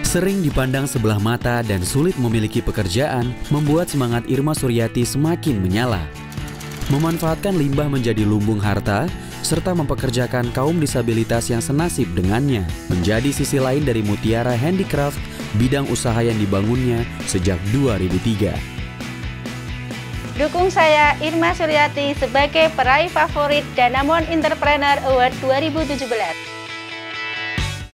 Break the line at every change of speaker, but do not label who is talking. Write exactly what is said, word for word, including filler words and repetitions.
Sering dipandang sebelah mata dan sulit memiliki pekerjaan, membuat semangat Irma Suryati semakin menyala. Memanfaatkan limbah menjadi lumbung harta, serta mempekerjakan kaum disabilitas yang senasib dengannya, menjadi sisi lain dari Mutiara Handicraft, bidang usaha yang dibangunnya sejak dua ribu tiga.
Dukung saya Irma Suryati sebagai peraih favorit Danamon Entrepreneur Award dua ribu tujuh belas.